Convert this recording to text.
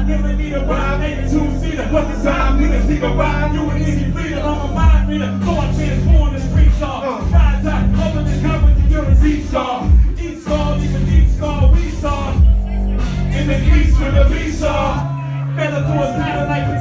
never need a ride, maybe two-seater. What's the time? We can see a ride, you an easy fleeter. I'm a mind reader, so I transform the street star. Ride time, open the cover, you're a Z-star. Each star, leave a deep scar, we saw. In the east with a V-star. Better towards pattern like